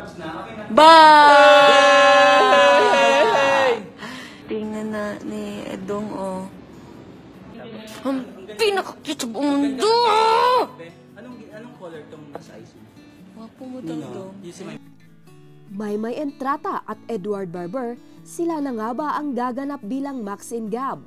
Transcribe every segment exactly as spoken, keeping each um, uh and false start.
Bye! Tingnan na ni Edong, oh. Ang pinaka-cute sa buong mundo! Anong, anong color tong size mo? Wapo mo daw, Dong. Maymay Entrata at Edward Barber, sila na nga ba ang gaganap bilang Max and Gab?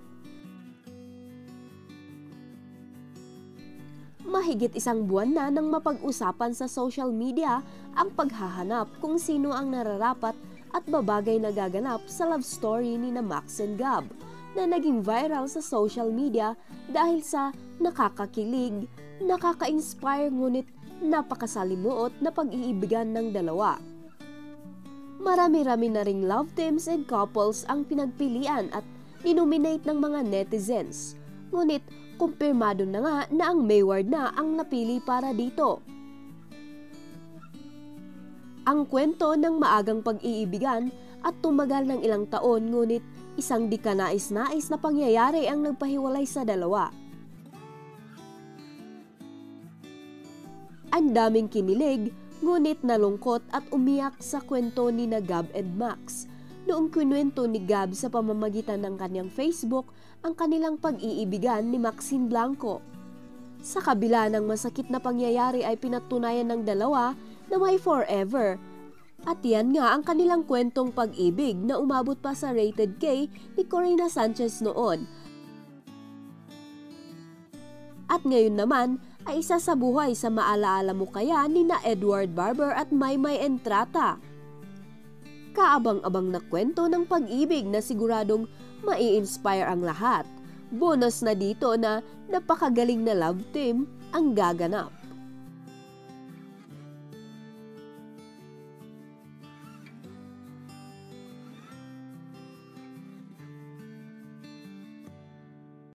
Mahigit isang buwan na nang mapag-usapan sa social media ang paghahanap kung sino ang nararapat at babagay na gaganap sa love story ni na Max and Gab na naging viral sa social media dahil sa nakakakilig, nakaka-inspire ngunit napakasalimuot na pag-iibigan ng dalawa. Marami-rami na ring love teams and couples ang pinagpilian at ninominate ng mga netizens. Ngunit kumpirmado na nga na ang Mayward na ang napili para dito. Ang kwento ng maagang pag-iibigan at tumagal ng ilang taon ngunit isang di kanais-nais na pangyayari ang nagpahiwalay sa dalawa. Ang daming kinilig, ngunit nalungkot at umiyak sa kwento ni na Gab and Max noong kinuwento ni Gab sa pamamagitan ng kanyang Facebook ang kanilang pag-iibigan ni Maxine Blanco. Sa kabila ng masakit na pangyayari ay pinatunayan ng dalawa na may forever. At yan nga ang kanilang kwentong pag-ibig na umabot pa sa rated K ni Corina Sanchez noon. At ngayon naman ay isa sa buhay sa maalaala mo kaya ni na Edward Barber at Maymay Entrata. Kaabang-abang na kwento ng pag-ibig na siguradong mai-inspire ang lahat. Bonus na dito na napakagaling na love team ang gaganap.